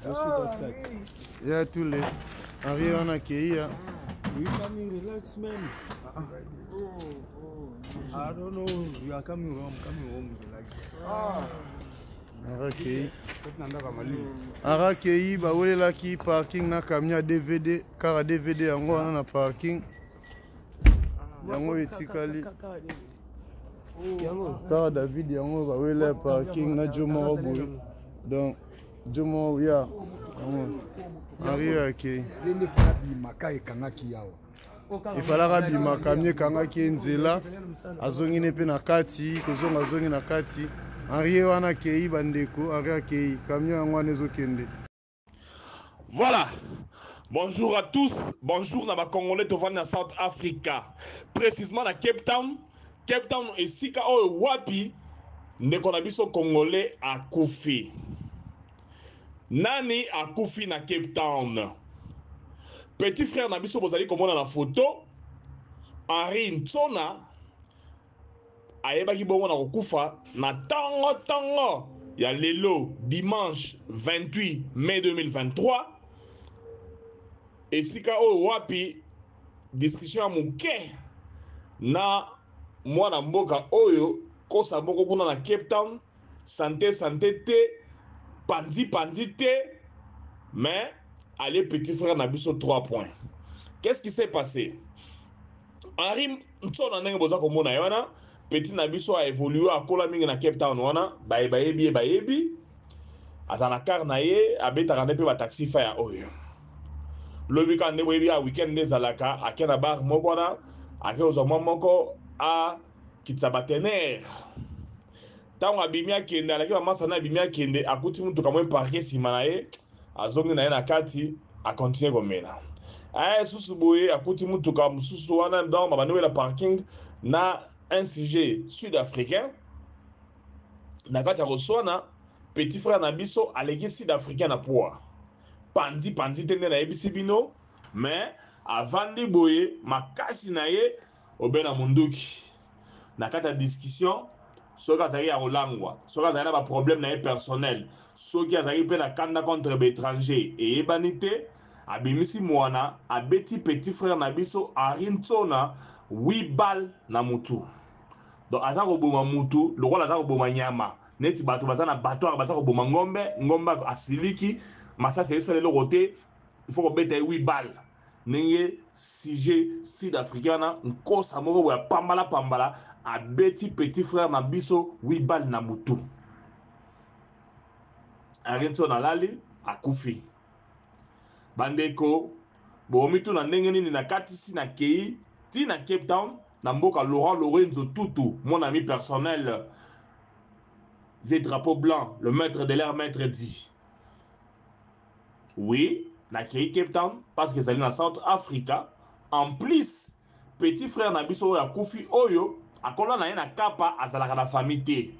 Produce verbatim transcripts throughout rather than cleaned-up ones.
Yeah, too late. Henri on a Keia. We coming, relax, man. Uh -uh. Oh, oh. I don't know. You are coming home, coming home, relax. Ah. Henri Henri Kei, bah où est là qui parking na kamia D V D, car D V D yango wana na parking. Yango etikali. Car David yango bah où est là parking na Jomo boy. Donc Jomo ya. Henri Kei. Il fallait bimaka mie kangaki nzela azongi ne pe na kati kozonga azongi na kati Henri wana Kei bandeko Henri Kei kamio yango nezo kende. Voilà. Bonjour à tous. Bonjour na ba Congolais to vana South Africa. Précisément na Cape Town. Cape Town esika o wapi ndeko na biso Congolais akufi. Nani akufi na Cape Town? Petit frère Nabiso bozali komona na photo Henri Ntsona ayebaki bongo na kokufa na tango tango ya lelo dimanche vingt-huit mai deux mille vingt-trois esika oyo wapi discussion ya moke na mwana mboka oyo kosa moko kuna na Cape Town santé santé te panzi panzi te mais allez petit frère Nabiso trois points. Qu'est-ce qui s'est passé? Henri Ntsona ndenge boza komona yana petit Nabiso a évolué à kola mingi na Cape Town wana baye bayebi bayebi azana car na ye abetaka nde pe ba taxi fare oyo lobi ka nde boyebi a weekend ndezalaka akena bar moko wana ake ozoma moko a kitsa batener tango abimi akende alaki bamasa na abimi akende akuti mutuka mwe parke nsima na ye azongi na ye na kati a continuer komela aya susu boye akuti mutuka mususu wana dans babandi la parking na un sujet sud-africain na kati ya koswana petit frère na biso aleki sud-africain na poa pandi pandi te nde na yebisi bino mais avandi boye makasi na ye obena munduki na kati ya discussion soki azali ya kolangwa soki azali na baproblème na ye personnel soki azali mpe na kanda contre baétranger eyebani te abimisi mwana abeti petit frère na biso Henri Ntsona huit balles na mutu. Donc aza koboma mutu lokola aza koboma nyama neti bato baza na bato baza koboma ngombe ngombe asiliki masasi esala eloko te il faut kobeta huit balles ndenge sujet sud-africain na nkosa moko boya pambala pambala abeti petit frère na biso huit balles na mutu. Henri Ntsona lali akufi. Bandeko bomitu na ndenge nini na kati si na Kei ti na Cape Town na mboka Laurent Lorenzo Tutu mon ami personnel des drapeaux blancs le maître de l'air maître dit oui na Kei Cape Town parce que c'est na South Africa en plus petit frère na biso ya kufi oyo akola na ye na kapa azalaka na famille te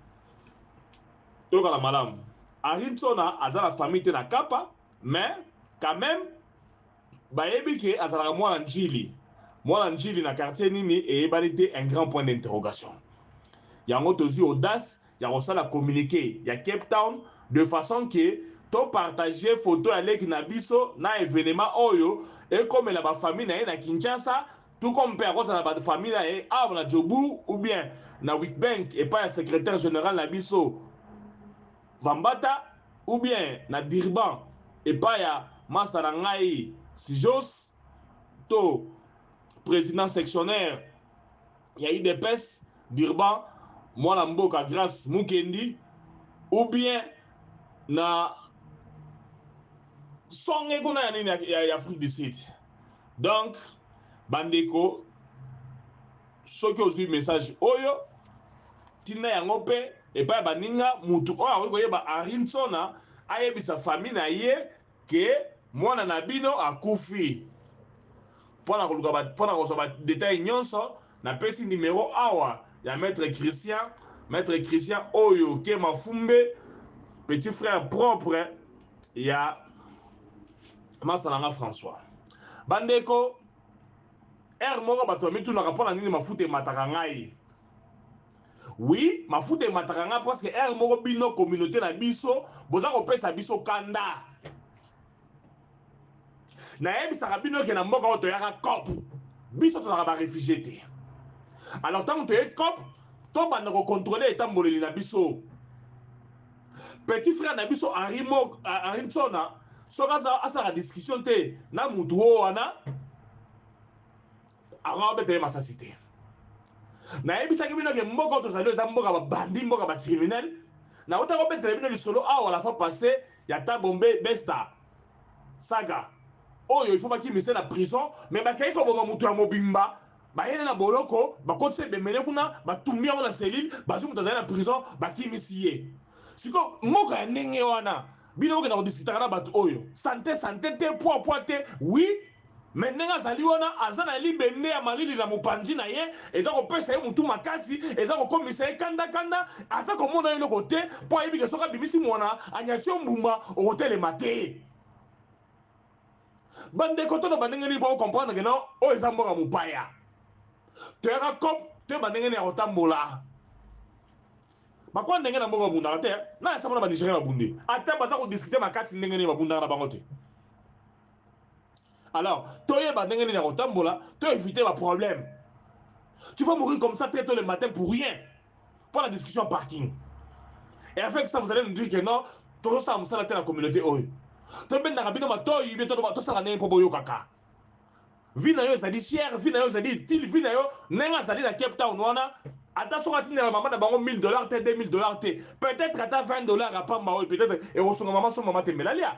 toka la malamu Henri Ntsona azala famille te na kapa mais quand même bayebi ke azalaka mwana njili mwana njili na quartier nini eyebani te un grand point d'interrogation yango tozwi audace ya kosala communiqué ya Cape Town de façon que to partager photo ya leki na biso na événement oyo ekomela bafamille na ye na Kinshasa tout comme mpe akozala bafamille na ye awa na Jobu ou bien na Witbank epai ya secrétaire général na biso Vambata ou bien na Durban epai ya masa na ngai Sijos to président sectionnaire ya I D P S Durban mwana mboka Grâce Mukendi ou bien na songe kuna ya nini ya, ya Afrique du Sud. Donc bandeko soki ozwi message oyo tina yango pe epai baninga mutu oyo akoki koyeba Henri Ntsona ayebisa famille na ye ke mwana na bino akufi pona koluka pona kozwa ba détail nyonso na pesi numéro awa ya maître Christian maître Christian oyo ke mafumbe petit frère propre ya Masalanga François bandeko er moko bato mitunaka pona nini mafuta emataka ngai oui mafuta emataka nga parce que ere moko bino communauté na biso boza kopesa biso kanda nayebisaka bino ke na mboka oyo toyaka cop biso tozalaka baréfugie te alors ntango toye cop tobanda kocontrôle etamboleli na biso petit frère na biso henri nsona soki asalaka discussion te na mutu oyo wana akoka betele masasi te nayebisaki bino ke mboka oyo tozali eza mboka babandi mboka bacriminel na otaka obetela bino lisolo awa la fois passé ya tabombe besta saga oyo il faut bakimise na prison mais bakei koboma mutu ya mobimba bayene na boloko bakotisa ebemele kuna batumbi yango na selile bazwi mutu azali na prison bakimisi ye siko mboka ya ndenge wana bino bokenda kodiskutaka na bato oyo sante sante te poa poa te oui mais ndenge azali wana aza na libende ya malili na mopanzi na ye eza kopesa ye mutu makasi eza kokomisa ye kandakanda aza komona eloko te mpo ayebike soki abimisi mwana anyati yo mbumba okotelema te bandeko to na bandenge nini po comprendre ke no oyo eza mboka mopaya toyaka cop te bandenge nini ya kotambola bakwa ndenge na mboka babundaka te na yasama na banigérien babunde ata baza kodiskute makasi ndenge nini babundaka na bango te alors toyeba ndenge nini ya kotambola toévite baproblème tu vas mourir comme ça très tôt le matin pour rien pour la discussion parking et avec ça vous allez nous dire que non tozosala mosala te na communauté oyo tobendaka bino matoyi bie tosala ndenge mpo boyokaka vi na yo ezali cher vi na yo ezali utile vi na yo ndenge azali na Cape Town wana ata soki atindela mama na bango mille dollars te deux mille dollars te peut-être ata vingt dollars apamba oyo peut-être ekosunga mama so mama tembela lia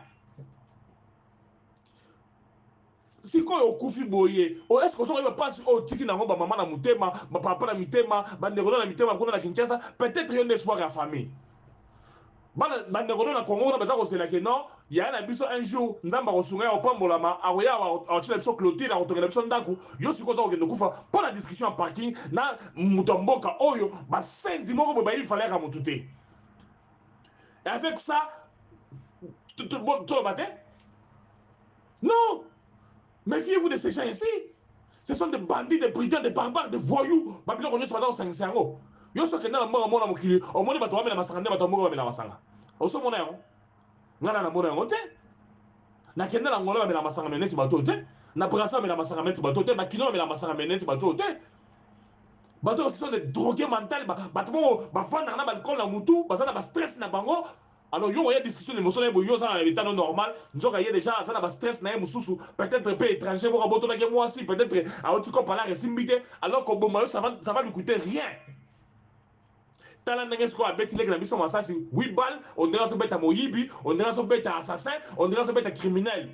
sikoyo okufi boye est ce que osoki bapasi oyo otiki nango bamama na motema bapapa na mitema bandeko na mitema kuna na Kinshasa peut-être yo nde espoir ya famille bandeko na Congo kuna baza koselake non yaya na biso un jour nzambe akosunga ya kopambolama akoya akotina biso clôture akotongela biso ndako yo sikoyo oza kokende kufa mpo na discussion ya parking na moto ya mboka oyo basenzi moko boye bayebi falaka motu te et avec ça toloba te non méfiez-vous de ces gens ici ce sont des bandits des brigands des barbares des voyous babiloko nyonso baza kosangisa yango yo soki okenda na mboka mona mokili omoni bato bamela masanga nde bato ya mboka bamela masanga osomona yango ngai na namona yango te nakenda na ngolo bamela masanga me neti bato te na brasa bamela masanga me neti bato te bakino bamela masanga me neti bato te bato ce sont des drogués mentales bato moko bavandaka na balcol na mutu baza na bastress na bango alors yo oya discussion émotion na boyo za na bitano normal njoka ye déjà aza na bastress na ye mususu peut-être pe étranger boko boto na ke moi si peut-être a oti ko pala resimbite alors que bon ça va ça va lui coûter rien tala ndenge siko abeti leki na biso masasi huit balles on dirait so beta moyibi on dirait so beta assassin on dirait so beta criminel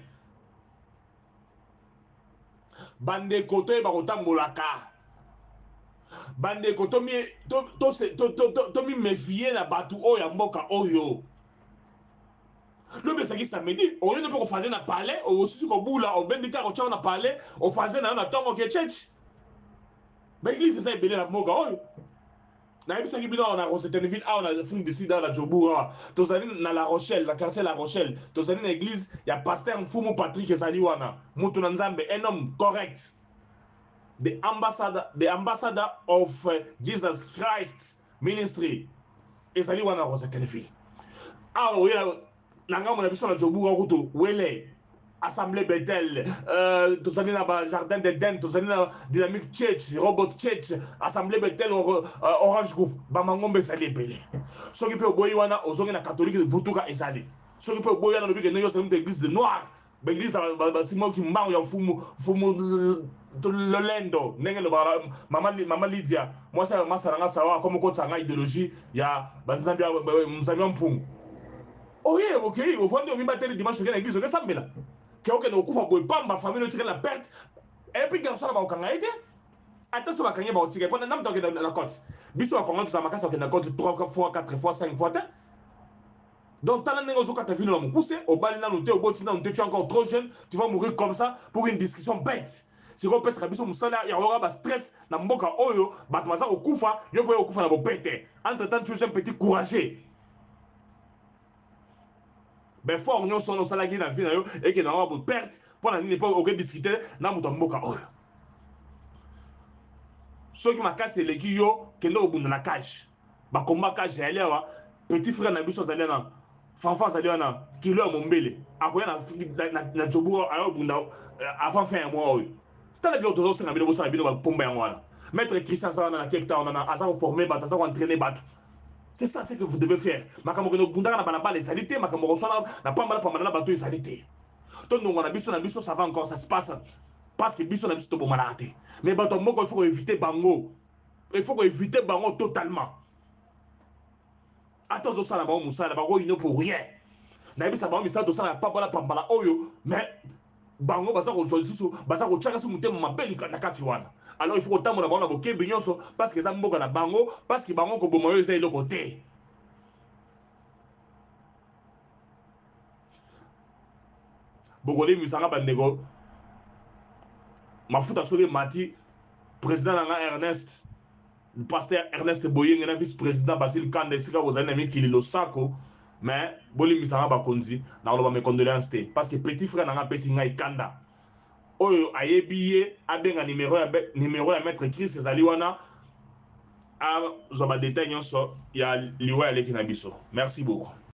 bande koto ba kotambolaka bande koto mi to to to to mi méfier na batu oyo ya mboka oyo lobe saki samedi au lieu de pour faire na palais au aussi ko bula au bendika ko tchana palais au fazer na na tongo ke church ba église ça belé la mboka oyo na yebisa ki bino na Rosettenville a on a fini d'ici dans la Djobura tozali na La Rochelle la quartier La Rochelle tozali na église ya pasteur Mfumu Patrick ezali wana mutu na nzambe un homme correct the ambassador the ambassador of uh, Jesus Christ ministry ezali wana Rosettenville a on ya nanga mona biso na Djobura kutu wele Assemblée Bethel, euh, tous na ba Jardin d'Eden, tous na Dynamic Church, Robot Church, Assemblée Bethel, or, uh, Orange Grove, Bamangombe sali belé. Ceux qui peuvent boyer wana, ozongi na catholique de Vutuka ezali. Ceux qui peuvent boyer na lobi que nous sommes l'église de noir, l'église ba simo ki mbaru ya fumu fumu le lendo, nenge le bara mama mama Lydia, moi ça ma saranga sawa comme ko tsanga idéologie ya banzambi mzambi mpungu. OK, OK, au fond de mi bateli dimanche que l'église que sambela. Que no kufa boy pamba famille tire la perte et puis garçon ba okanga ite attention ba kanya ba otike pendant nam toke na côte biso ba kongo to makasa ke na côte trois fois quatre fois cinq fois donc tala nengo zo kata vino na mukuse au bal na noté au boti na noté tu es encore trop jeune tu vas mourir comme ça pour une discussion bête c'est qu'on pèse biso musala ya aura ba stress na mboka oyo ba tmaza okufa yo boye okufa na bo pete entre temps tu es un petit courageux. Ben fort nous sommes salariés dans la vie et que nous avons perte pour la n'est pas aucun discuter na muto mboka oyo ceux qui m'a cassé les guillo que nous au bout de la cage combat ka jali awa petit frère na biso azali na fanfa azali wana kilo ya mombele akoya na na jobu ayo bunda avant fin ya mois oyo tala bio tozo senga bino bosala bino ba pomba yango wana maître Christian Sawana na Cape Town na aza ko former bato aza ko entraîner bato. C'est ça ce que vous devez faire. Makambo ko bunda na balaba les alité makambo ko sona na pamba na pamba na bato les alité. Donc on a biso na biso ça va encore ça se passe parce que biso na biso to bomana té. Mais bato moko il faut éviter bango. Il faut éviter bango totalement. Attention ça là-bas musala bango il ne pour rien. Na bisa bango misala to ça na pamba na pamba la oyo mais bango baza ko solution baza ko tchaka su mutema mabeli na kati wana. Alors il faut autant na bango na boke binyonso parce que ça mboka na bango parce que bango ko bomoyo za ile côté. Bogolé misanga bandego mafuta soki mati président nanga Ernest le pasteur Ernest Boyeng na vice président Basile Kanda sika bozali na mikili losako mais boli misanga bakonzi na loba mes condoléances te parce que petit frère nanga pesi ngai Kanda oyo ayebi ye abenga numéro ya numéro ya maître Chris ezali wana a zoba détail nyonso ya liwa ya leki na biso. Merci beaucoup.